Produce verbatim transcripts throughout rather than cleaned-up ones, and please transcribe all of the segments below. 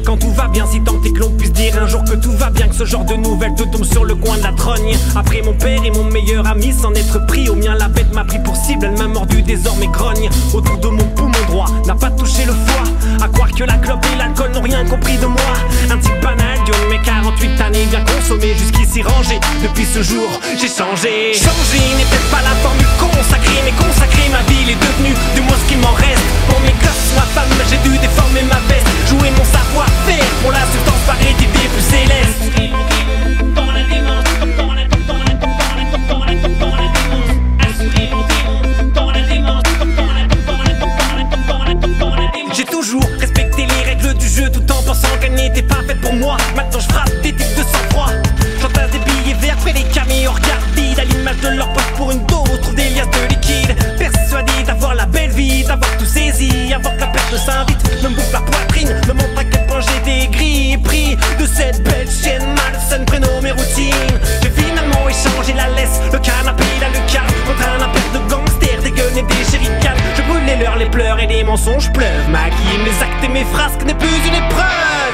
quand tout va bien, si tant est que l'on puisse dire un jour que tout va bien, que ce genre de nouvelles te tombe sur le coin de la trogne. Après mon père et mon meilleur ami, s'en être pris au mien, la bête m'a pris pour cible, elle m'a mordu, désormais grogne. Autour de mon poumon droit, n'a pas touché le foie. À croire que la clope et l'alcool n'ont rien compris de moi. Un type banal, Dieu de mes quarante-huit années, bien consommé, jusqu'ici rangé. Depuis ce jour, j'ai changé. Changer n'est peut-être pas la formule consacrée, mais consacrer ma vie est devenue du moins ce qu'il m'en reste. Pour mes gosses, ma femme, j'ai dû déformer ma veste, jouer mon savoir-faire pour la substance par idées plus célestes. Dans la démence, dans la dans la dans la dans la dans la démence, assurer mon démon. Dans la démence, dans la dans la dans la dans la dans la démence. J'ai toujours respecté les règles du jeu tout en pensant qu'elles n'étaient pas faites pour moi. Maintenant je frappe des types de sang-froid. J'entasse des billets verts près des caméos, regarde vide à l'image de leur poche pour une dose, trouve des liasses de liquide. Persuadé d'avoir la belle vie, d'avoir tout saisi, avant que la perte s'invite, me bouffe la poitrine, me montre à quel point j'étais gris et pris de cette belle chienne malsaine prénommée routine. J'ai finalement échangé la laisse, le canapé, la lucarne, contre un appel de gangsters, des gueules et des jerrycans. Je brûle les leurs, les pleurs et les mensonges pleuvent. Ma guime, les actes et mes frasques n'est plus une épreuve.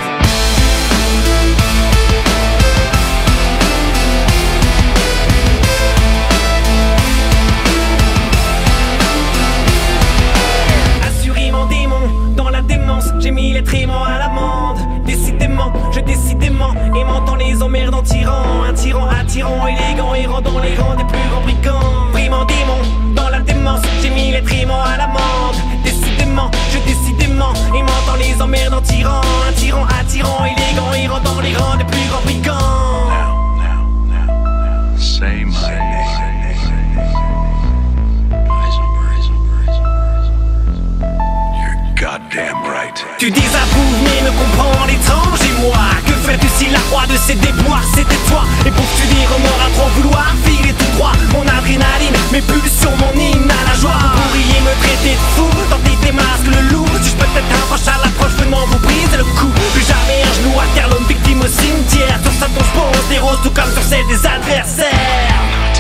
J'ai mis les tréments à l'amende. Décidément, je décidément aimant les emmerdes en tyran. Un tyran attirant, élégant et rendant les rangs des plus grands brigands. Vraiment démon, dans la démence, j'ai mis les tréments à l'amende. Décidément, je décidément aimant les emmerdes en tyran. Un tyran attirant, élégant et rendant les rangs des plus grands brigands. Now, now, now, say my name. Goddamn right. Tu désapprouves mais me comprends l'étranger moi. Que fais-tu si la roi de ces déboires c'était toi? Et pour que tu des remords à trop vouloir filer tout droit, mon adrénaline, mes pulsions, mon hymne à la joie. Vous pourriez me traiter de fou, tenter des masques le loup. Suis-je peut-être un proche à l'approche venant vous briser le cou? Plus jamais un genou à terre, l'homme victime au cimetière. Sur sa tombe je pose des roses tout comme sur celle des adversaires.